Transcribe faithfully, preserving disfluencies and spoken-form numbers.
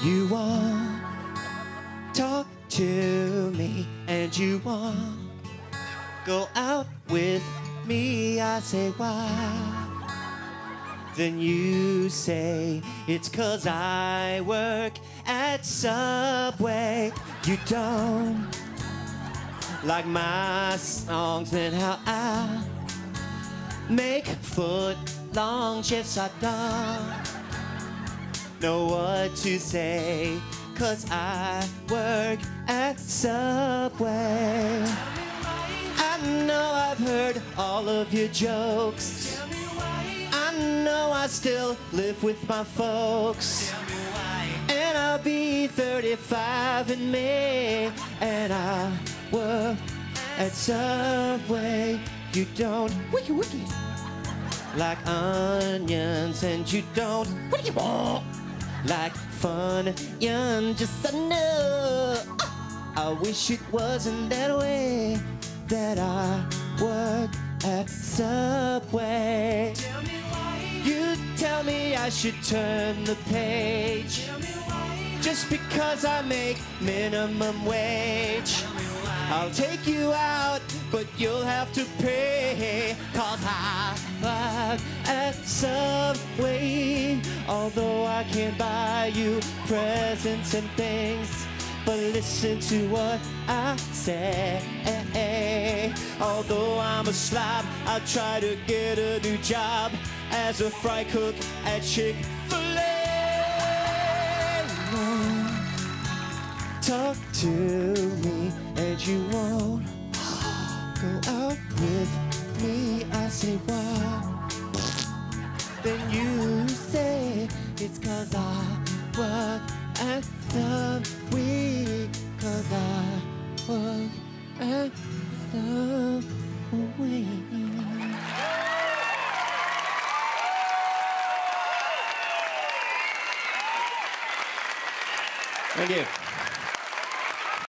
You won't talk to me, and you won't go out with me. I say, why? Then you say, it's 'cause I work at Subway. You don't like my songs and how I make foot long shifts. I don't know what to say, 'cause I work at Subway. I know I've heard all of your jokes. I know I still live with my folks. And I'll be thirty-five in May, and I work at Subway. You don't wiki wiki like onions, and you don't wiki like fun young. Just I know I wish it wasn't that way, that I work at Subway. Tell me why. You tell me I should turn the page. Tell me why. Just because I make minimum wage. I'll take you out, but you'll have to pay, 'cause I work at Subway. Although I can't buy you presents and things, but listen to what I say. Although I'm a slob, I'll try to get a new job as a fry cook at Chick-fil-A. Talk to me, and you won't go out with me. I say, why? Then you say, it's 'cause I work at Subway. 'Cause I work at Subway. Thank you.